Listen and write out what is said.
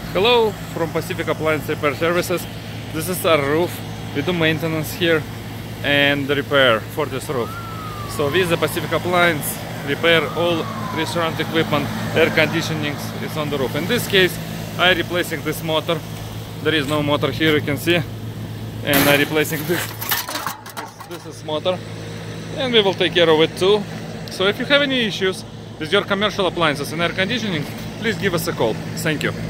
Hello from Pacific Appliance Repair Services. This is our roof. We do maintenance here and the repair for this roof. So with the Pacific Appliance repair all restaurant equipment, air conditioning is on the roof. In this case I replacing this motor. There is no motor here, you can see, and I replacing this is motor, and we will take care of it too. So if you have any issues with your commercial appliances and air conditioning, please give us a call. Thank you.